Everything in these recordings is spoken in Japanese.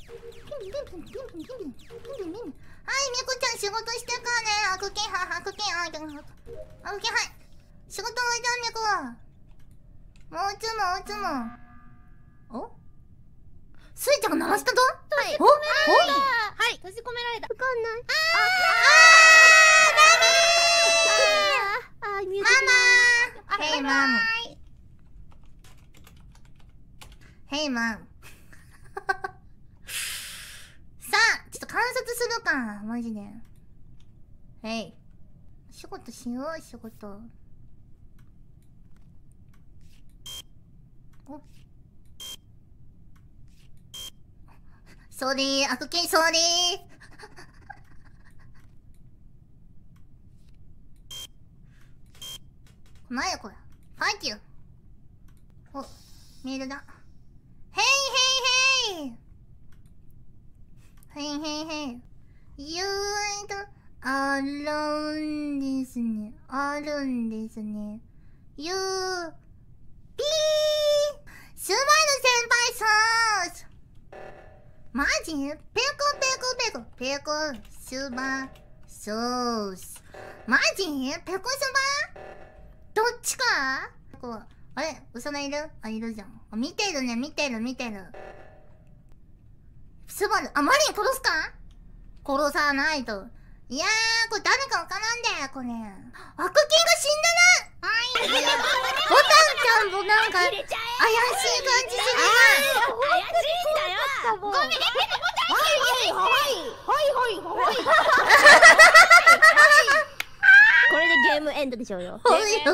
はい、みこちゃん仕事してからね。悪気はい。仕事終わりだ、みこ。もうつも。おスイちゃんが鳴らしたと？はい。おはい。 閉じ込められた。 わかんない。ミュージック。 ヘイマム。ヘイマム。さあ、ちょっと観察するか。マジで。へい。仕事しよう、仕事。お。ソーリー、悪気ソーリー。なんやこれ。ファイキュー。お、メールだ。ヘイヘイヘイ。You and あるんですね。You ピースバル先輩さーマジペコスバソースマジペコスバどっちかこうあれ嘘がいるあ、いるじゃん。見てる。スバル、あ、マリン殺すか殺さないと。いやー、これ誰かわからんだよ、これ。悪気が死んだなはい。ボタンちゃんもなんか、怪しい感じするな。 怪しいんだよ。ごめん、 これでゲームエンドでしょうよ。 こういうこと。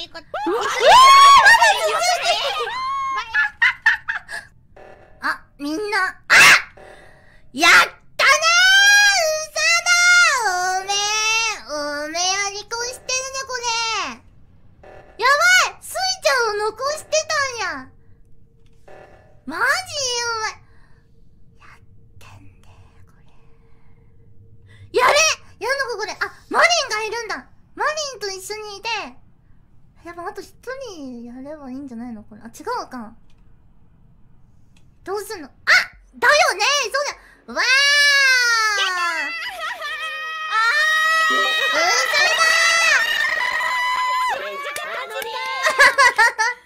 あ、みんな、やったねー嘘だおめえや離婚してるね、これやばいスイちゃんを残してたんやマジお前やってんでこれやれやんのかこれあ、マリンがいるんだマリンと一緒にいてやっぱあと一人やればいいんじゃないのこれあ、違うかどうすんのあだよねそうだわーだー